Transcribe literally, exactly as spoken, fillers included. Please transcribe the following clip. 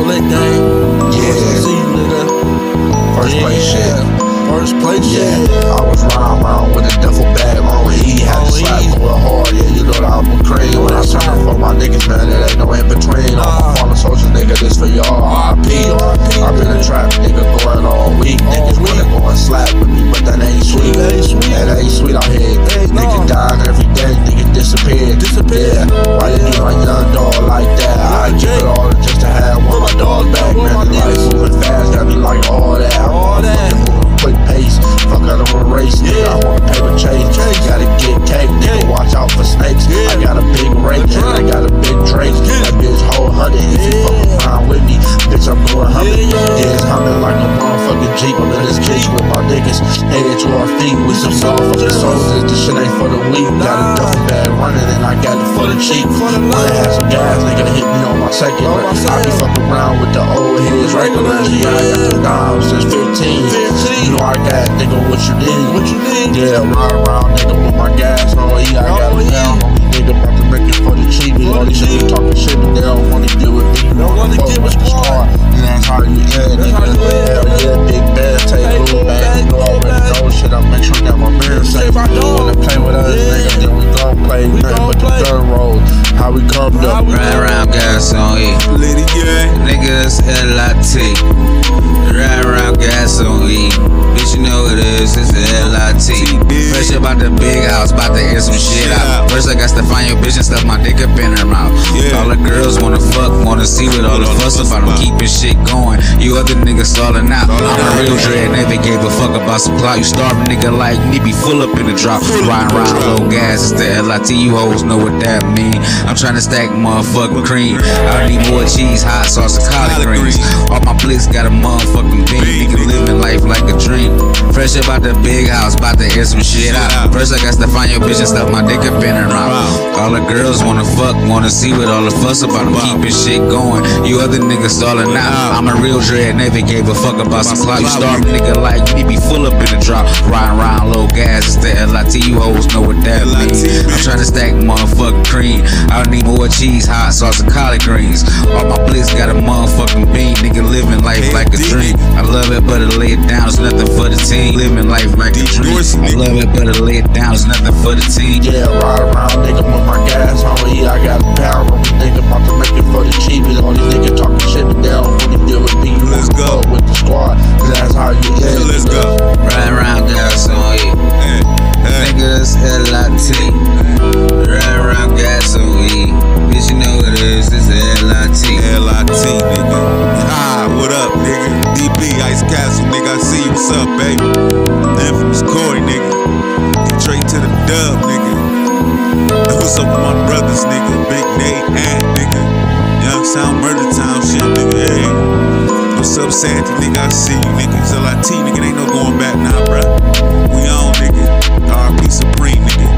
all that gang. Yeah. See, nigga. First yeah. place shit. First place Yeah. shit. I was riding around with a duffel bag on E. Had to slap going hard. Yeah, you know that I'm a cream. When I sign for my niggas, man, it ain't no in between. All my fallen soldiers, nigga, this for y'all. R I P. I've been a trap nigga going all week. Niggas wanna go and slap with me, but that ain't sweet. That ain't sweet. That ain't sweet out here. Nigga dying every day. Nigga disappeared. Disappeared. Yeah. Why you do my young dog like that? I give it all just to have one of my dogs back, man. The life moving fast, got me like all that. All that. Quick pace, fuck out of a race, nigga. I want a paper chase, gotta get cake, nigga. Watch out for snakes. I got a big rake and I got a big Drake. That bitch whole hundred. If you fucking around with me, bitch, I'm going humming. Yeah, it's humming like a motherfucking Jeep. I'm in this cage with my niggas, headed to our feet with some motherfucking soldiers. This shit ain't for the weak. Got a duffel bag running and I got it for the cheap. Wanna have some gas, nigga, hit me on my second. I be fucking around with the old heads regulars. Yeah, I got the dimes since fifteen. You know I got, nigga, what you need? What you need? Yeah, ride around, nigga, with my gas on E. I got it down on me, nigga, about to make it for the cheap. All these niggas talking shit, but they don't wanna deal with me. You don't wanna get with the star. And that's how you yeah, nigga. Hell yeah, big bad, take blue bag. You already know shit. I make sure that my man safe. Wanna play with us, nigga, then we gon' play. Nothing but the third road. How we come up. Ride around gas on E. Litty gang. Niggas L I T. Ride around gas on E. Bitch, you know what it is, it's the L I T. Fresh about the big house, about to air some shit out. First I got to find your bitch and stuff my dick up in her mouth. All the girls wanna fuck, wanna see what all the fuss about. I'm keeping shit going, you other niggas stalling out. I'm a real dread, never gave a fuck about some clout. You starving nigga like me, be full up in the drop. Riding around low gas, it's the L I T, you hoes know what that mean. I'm trying to stack motherfucking cream. I need more cheese, hot sauce, and collard greens. All my blicks got a motherfucking bean. Nigga living life like a dream. Fresh about the big house, about to air some shit out. First I got to find your bitch and stuff my dick up in her mouth. All the girls wanna fuck, wanna see what all the fuss about. I'm keeping shit going, you other niggas stalling out. I'm a real dread, never gave a fuck about some clout. You starving nigga like me, be full up in the drop. Riding around low gas, it's the L I T, you hoes know what that means. I'm trying to stack motherfucking cream. I need more cheese, hot sauce, and collard greens. All my blicks got a motherfucking bean. Nigga living life like a dream. I love it, but to lay it down, it's nothing for the team. Living life like a dream. I love it, but to lay it down, it's nothing for the team. Yeah, ride around, nigga, with my gas on E. I got a pound on me, nigga, about to make it for the cheap. All these niggas talking shit, but they don't wanna deal with me. You let's go with the squad, cause that's how you get. Yeah, let's go. Ride around gas on E. Niggas L I T. Ride around gas on E. Bitch, you know what it is, it's L I T. L I T, nigga. Ah, what up, nigga? D B, Ice Castle, nigga, I see you, what's up, baby? Infamous Corey, nigga. Straight to the dub, nigga. And what's up with my brothers, nigga? Big Nate, and nigga. Young Sound Murder Town shit, nigga, hey. What's up, Sandy, nigga? I see you, nigga. It's L I T, nigga, ain't no going back now, bruh. We on, nigga. R I P Supreme, nigga.